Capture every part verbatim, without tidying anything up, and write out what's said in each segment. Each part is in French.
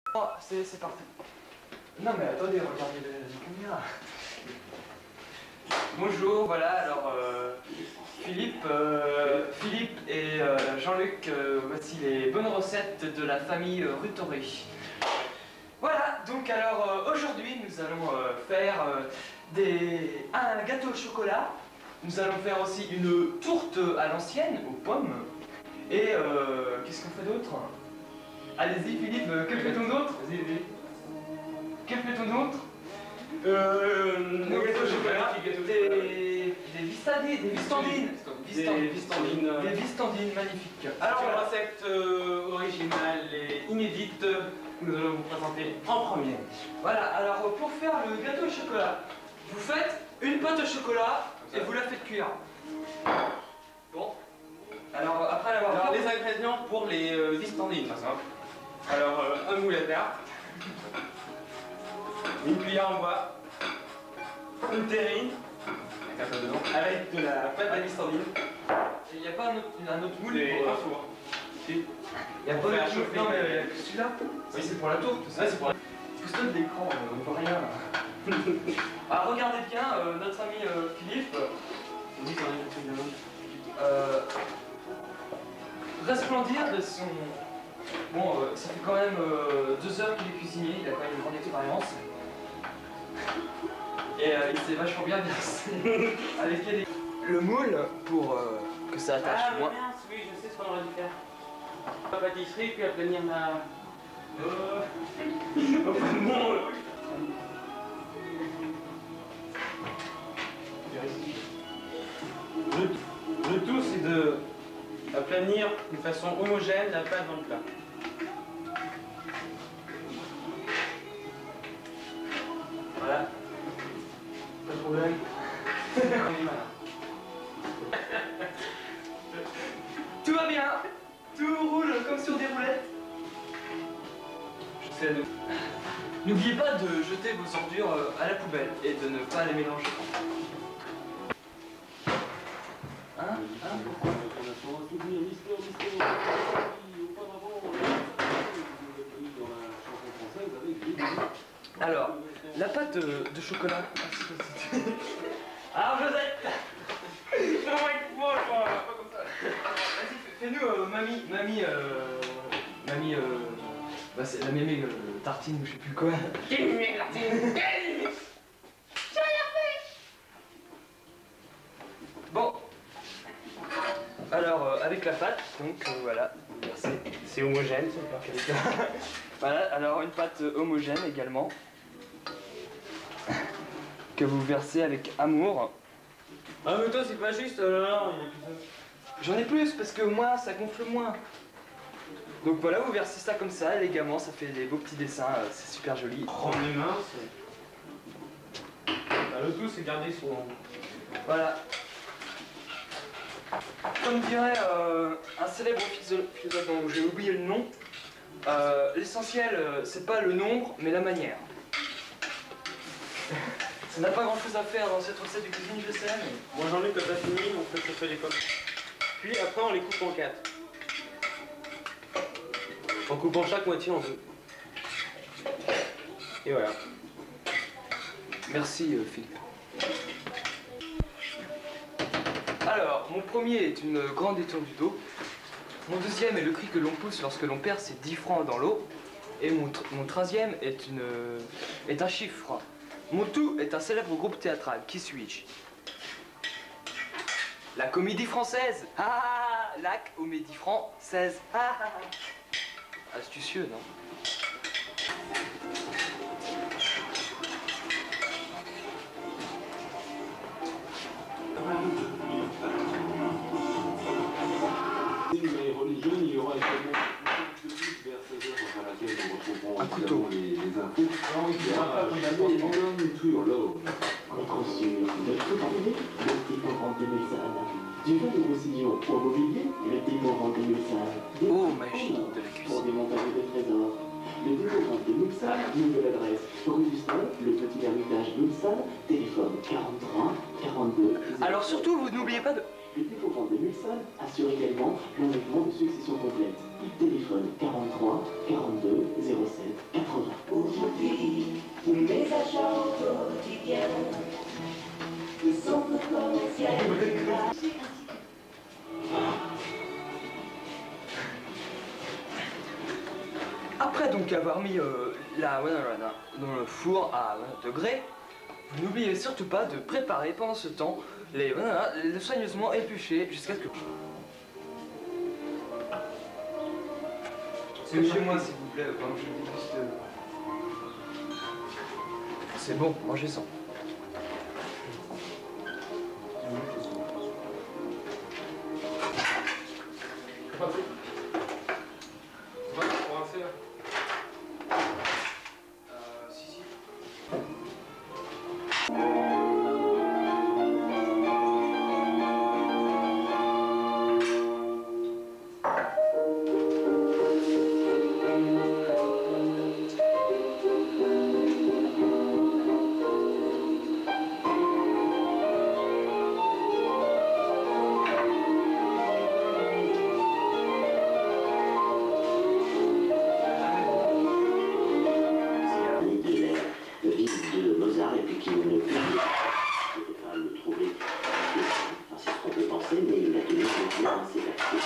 Oh, c'est parti. Non mais attendez, regardez le combien. Bonjour, voilà, alors euh, Philippe, euh, Philippe et euh, Jean-Luc, euh, voici les bonnes recettes de la famille euh, Rutori. Voilà, donc alors euh, aujourd'hui nous allons euh, faire euh, des, un gâteau au chocolat. Nous allons faire aussi une tourte à l'ancienne, aux pommes. Et euh, qu'est-ce qu'on fait d'autre? Allez-y Philippe, que fait-on d'autre? Vas-y, vas-y. Que fait-on d'autre? Euh... Nos gâteaux au chocolat, des... des vistadines, des vistandines. Des vistandines. Des vistandines magnifiques. Alors une recette euh, originale et inédite que nous allons vous présenter en premier. Voilà, alors pour faire le gâteau au chocolat, vous faites une pâte au chocolat et vous la faites cuire. Bon. Alors après l'avoir Alors les ingrédients pour les euh, vistandines, par exemple. Alors euh, un moule à terre, une cuillère en bois, une terrine, avec de la pâte à vistandine. Il n'y a pas un autre, un autre moule et pour un four. Il n'y a pas de chauffer. Non mais il n'y a que celui-là. Oui, c'est pour la tourte. Ça c'est pour la Pousse-toi de l'écran, on ne voit rien. Ah, regardez bien, euh, notre ami euh, Philippe. Euh, resplendir de son... Bon, euh, ça fait quand même euh, deux heures qu'il est cuisinier, il a quand même une grande expérience. Et euh, il s'est vachement bien versé avec les... le moule pour euh, que ça attache ah, moins. Ah oui, je sais ce qu'on aurait dû faire. La pâtisserie, puis obtenir ma... Euh... bon, le, le tout, c'est de aplanir de façon homogène la pâte dans le plat. Voilà. Pas de problème. On est malin. Tout va bien. Tout roule comme sur des roulettes. Je sais de... N'oubliez pas de jeter vos ordures à la poubelle et de ne pas les mélanger. Hein? Hein? Alors, la pâte de, de chocolat. Alors Josette. Non, moi, pas comme ça. Vas-y, fais-nous euh, mamie, mamie, euh, mamie, euh, bah c'est la mémé euh, tartine ou je sais plus quoi. Quelle mémé tartine? Bon, alors euh, avec la pâte, donc euh, voilà, c'est homogène, c'est pas voilà, alors une pâte homogène également, que vous versez avec amour. Ah mais toi c'est pas juste, alors J'en ai plus parce que moi ça gonfle moins. Donc voilà, vous versez ça comme ça, élégamment, ça fait des beaux petits dessins, euh, c'est super joli. Oh mes mains, bah, le tout c'est garder son... Voilà. Comme dirait euh, un célèbre philosophe dont j'ai oublié le nom, euh, l'essentiel euh, c'est pas le nombre mais la manière. Ça n'a pas grand chose à faire dans cette recette de cuisine, je sais, mais... Moi Jean-Luc, quand t'as fini, on fait chauffer les pommes. Puis après on les coupe en quatre. En coupant chaque moitié en deux. Et voilà. Merci euh, Philippe. Alors, mon premier est une grande étendue d'eau. Mon deuxième est le cri que l'on pousse lorsque l'on perd ses dix francs dans l'eau. Et mon, mon troisième est, une, est un chiffre. Mon tout est un célèbre groupe théâtral. Qui suis-je? La Comédie Française. Ah, la Comédie Française. Ah, ah, ah. Astucieux, non? Il y aura également vers seize heures à laquelle nous retrouverons un couteau. Les, les infos. Et après, Conçu de toute année, le Timor deux mille cinq. Du vin de Roussillon au mobilier, le Timor deux mille cinq. Oh, magie de la Pour cuisine. démonter des trésors. Le Timor deux mille cinq, nouvelle adresse. Rue du Stade, le petit ermitage d'Ulsan, téléphone quarante-trois quarante-deux. Alors surtout, vous n'oubliez pas de... Le Timor deux mille cinq assure également l'enlèvement de succession complète. Téléphone quarante-trois quarante-deux zéro sept quatre. donc avoir mis euh, la banana dans le four à vingt degrés, vous n'oubliez surtout pas de préparer pendant ce temps les bananas soigneusement épluchées jusqu'à ce que... C'est chez moi s'il vous plaît, pendant que je déguste. C'est bon, mangez sans. C'est pas fait. C'est pas fait pour rincer là. Euh, si, si. Et puis qu'il ne peut pas le trouver. Enfin, c'est ce qu'on peut penser, mais il a tenu à dire ses papiers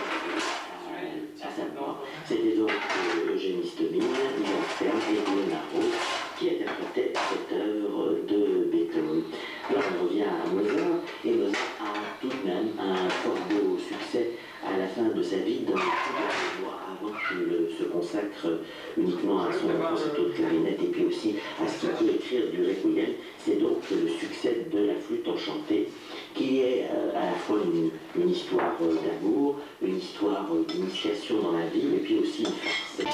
à sa mort. C'était donc Eugénie Stemine, Jean Stern et Léonard Rose qui interprétaient cette œuvre de Beethoven. Alors on revient à Mozart, et Mozart a tout de même un fort beau succès à la fin de sa vie, dans les quelques mois avant qu'il se consacre uniquement à son concerto de clarinette et puis aussi à ce qu'il peut écrire du requiem. C'est donc le succès de la flûte enchantée, qui est euh, à la fois une, une histoire euh, d'amour, une histoire euh, d'initiation dans la vie, et puis aussi une farce.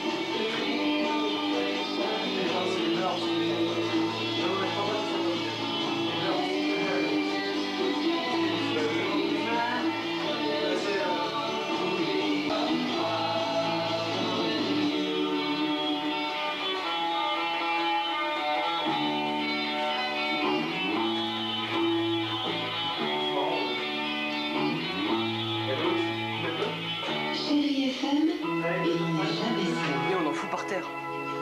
Et on en fout par terre.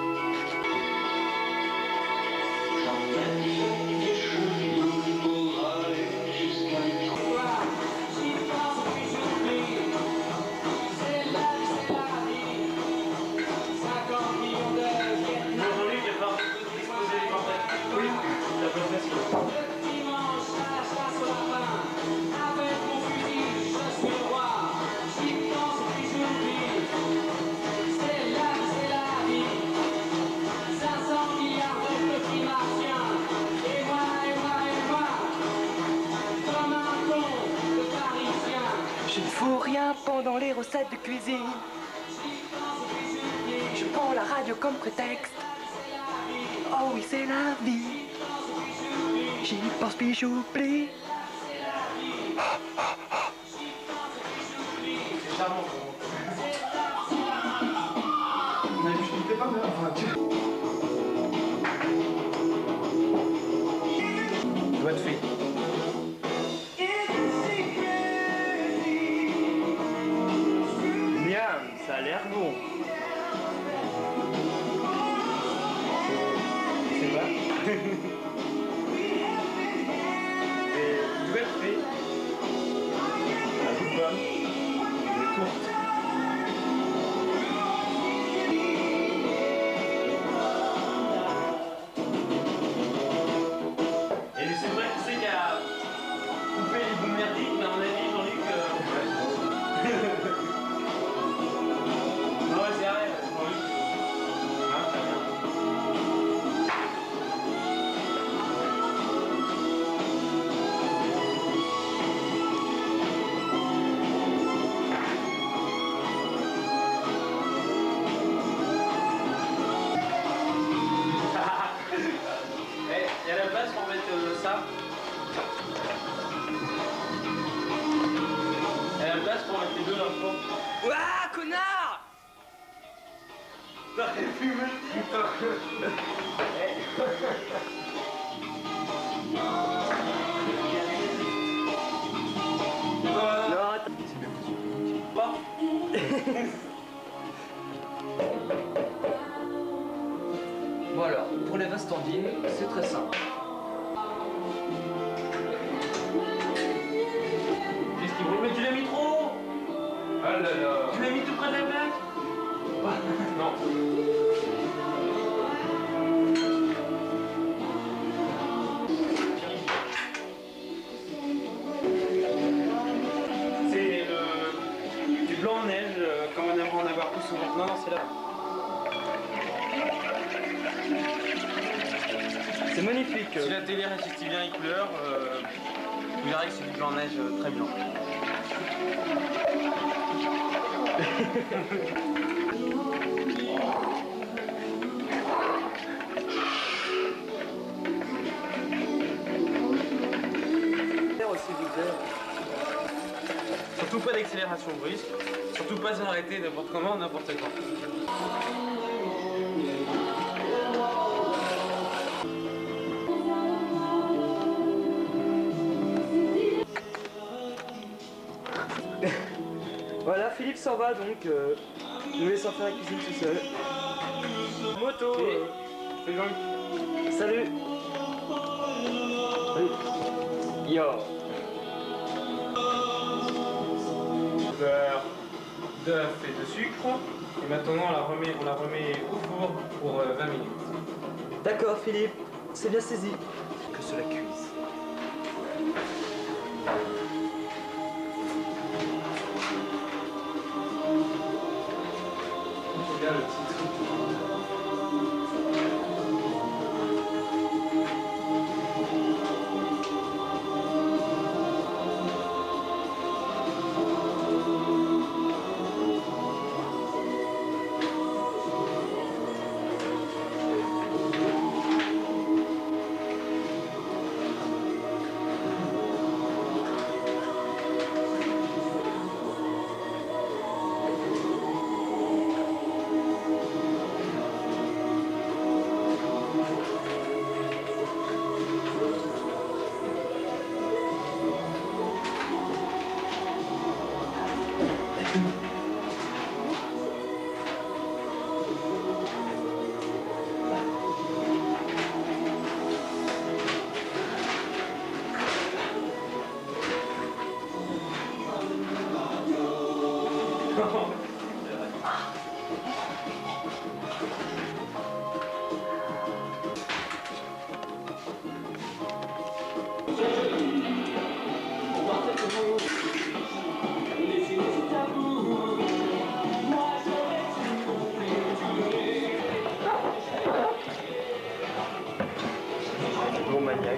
Je ne fous rien pendant les recettes de cuisine. Je prends la radio comme prétexte. Oh oui, c'est la vie. J'y pense puis j'oublie. C'est charmant. Mais je ne fais pas bien. Enfin, tu... doit être fait. Ça a l'air bon. C'est pas. Et d'où elle fait La coupe pomme. Elle est courte. Et c'est vrai que c'est qu'il a coupé les bouts merdiques, mais à mon avis, Jean-Luc. Euh... non, ouais, c'est vrai, Jean-Luc. Hein, très bien. Eh, il y a la place pour mettre euh, ça. Il y a la place pour mettre les deux là, je pense. Ouah, connard! T'aurais pu me le dire. Non, attends. Pas. Bon alors, pour les restandines, c'est très simple. Qu'est-ce qu'il brûle? Mais tu l'as mis trop haut. Ah là là. Tu l'as mis tout près de la plaque. Non. C'est le... du blanc en neige, euh, comme on aimerait en avoir plus souvent. Non, non, c'est là. C'est magnifique. Si la télé résiste bien les couleurs, euh, vous verrez que c'est du blanc en neige euh, très blanc. Surtout pas d'accélération brusque, surtout pas s'arrêter n'importe comment, n'importe quand. Voilà, Philippe s'en va donc, euh, nous laissons faire la cuisine tout seul. Moto euh, Fais Jean-Luc. Salut. Yo. Beurre, d'œuf et de sucre. Et maintenant on la remet, on la remet au four pour euh, vingt minutes. D'accord Philippe, c'est bien saisi. Que cela cuise. Regarde le petit truc. Bon maniaque.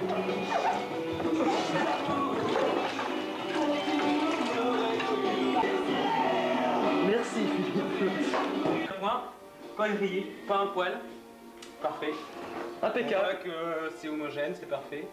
Merci Philippe. Moi, pas grillé, pas un poil. Parfait. On Impeccable. voit que euh, c'est homogène, c'est parfait.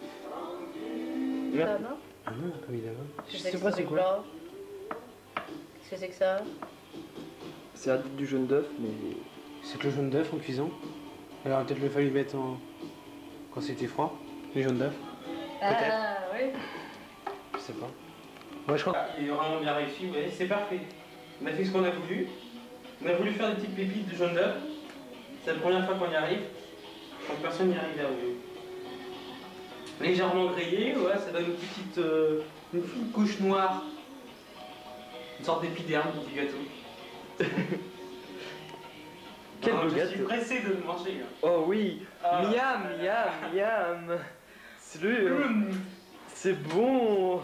Ça, non? Ah non, comme il a Je sais pas c'est quoi. Qu'est-ce que c'est que ça? C'est du jaune d'œuf, mais... C'est que le jaune d'œuf en cuisant. Alors peut-être le fallu mettre en... quand c'était froid, les jaunes d'œuf. Ah oui. Je sais pas. Moi je crois qu'il est vraiment bien réussi, vous voyez, c'est parfait. On a fait ce qu'on a voulu. On a voulu faire des petites pépites de jaune d'œuf. C'est la première fois qu'on y arrive. Donc personne n'y arrive à vous. Légèrement grillé, ouais, ça donne une petite, euh, une petite couche noire. Une sorte d'épiderme du gâteau. Quel Alors, beau je gâteau. suis pressé de le manger. Là. Oh oui. Ah. Miam, miam, miam. C'est le... Mmh. C'est bon.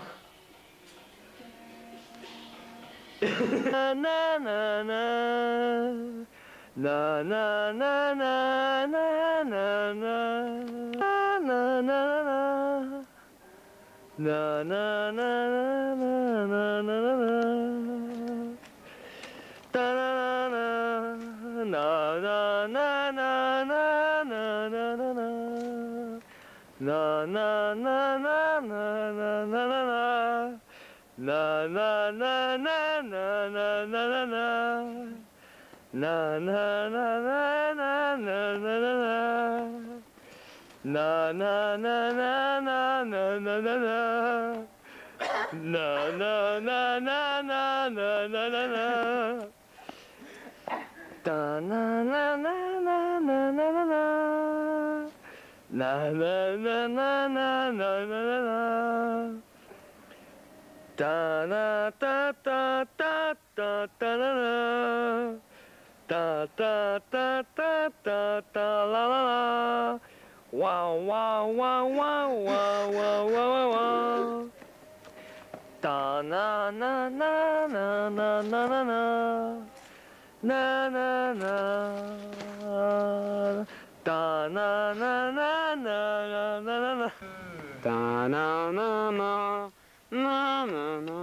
Na na na na. Na na na na na na na. Na na na na. Na na na na na na na na. Ta na na na na na na na na na na na. Na na na na na na na na na. Na na na na na na na na na. Na na na na na na na na na. Na na na na na na na na na. Na na na na na na na na na. Ta na na na na na na na na. Na na na na na na na na. Ta na ta ta ta ta ta na na. Ta ta ta ta ta ta la la la. Wow wow wow wow wow wow wow wow. Ta na na na na na na na na. Na na na. Ta na na na na na na na. Ta na na na na na na.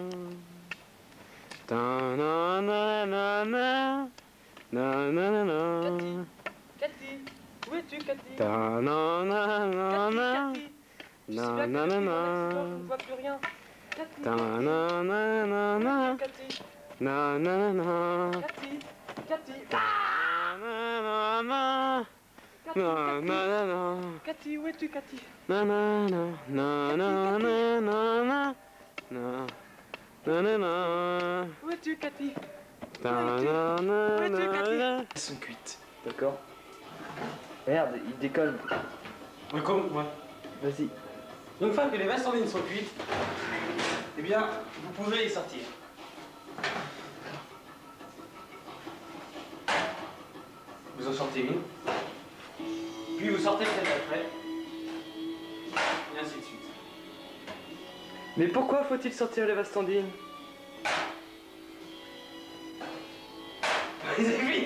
Ta na na na na na na na na. Cathy, où es-tu, Cathy? Ta na na na na. Cathy, Na na na na. je ne vois plus rien. Cathy, Ta na na na na. Cathy, Na na na. Cathy, Cathy, Na na na. Cathy, Na na na na. Cathy, où es-tu, Cathy? Na na na na na na na na na na na na. Où es-tu, Cathy? Ta na na Où es-tu, Cathy? na. Elles sont cuites, d'accord? Merde, il décolle. Ouais, comme, ouais. Vas-y. Une fois que les vastandines sont cuites, eh bien, vous pouvez les sortir. Vous en sortez une, puis vous sortez celle d'après, et ainsi de suite. Mais pourquoi faut-il sortir les vastandines? Ils avaient